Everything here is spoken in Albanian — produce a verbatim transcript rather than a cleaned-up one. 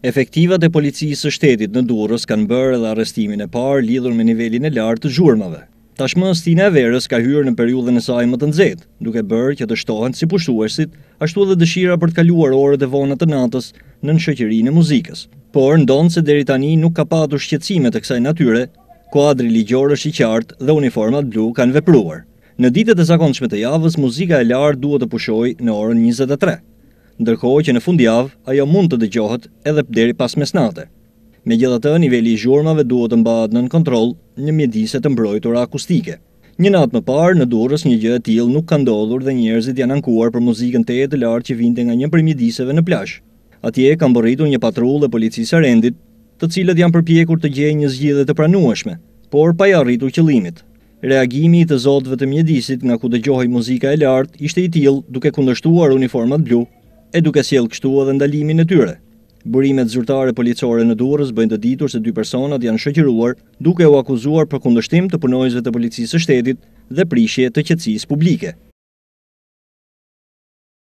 Efektivat e policisë së shtetit në Durrës kanë bërë edhe arrestimin e parë lidhur me nivelin e lartë të zhurmave. Tashmë Stina e Verës ka hyrë në periudhën e saj më të nxehtë, duke bërë që të shtohen si pushtuesit, ashtu edhe dëshira për të kaluar orët e vona të natës në shoqërinë e muzikës. Por ndonë se deri tani nuk ka patur shqetësime të kësaj natyre, kuadri ligjor është i qartë dhe uniformat blu kanë vepruar. Në ditët e zakonshme të javës, muzika e lartë duhet të pushojë në orën njëzet e tre, ndërkohë që në fundjavë ajo mund të dëgjohet edhe deri pas mesnate. Megjithatë, niveli i zhurmave duhet të mbahet nën kontroll në mjedise të mbrojtura akustike. Një natë më parë në Durrës një gjë e tillë nuk ka ndodhur dhe njerëzit janë ankuar për muzikën të jetë lartë që vinte nga një prej mjediseve në plazh. Atje ka mbërritur një patrullë e policisë së rendit, të cilët janë përpjekur të gjejnë një zgjidhje të pranueshme, por pa i arritur qëllimit. Reagimi i të zotëve të mjedisit nga ku dëgjohej muzika e lartë ishte i tillë, duke kundërshtuar uniformat blu e duke sjellë kështu edhe ndalimin e tyre. Burimet zyrtare policore në Durrës bëjnë të ditur se dy personat janë shoqëruar duke u akuzuar për kundërshtim të punonjësve të policisë së shtetit dhe prishje të qetësisë publike.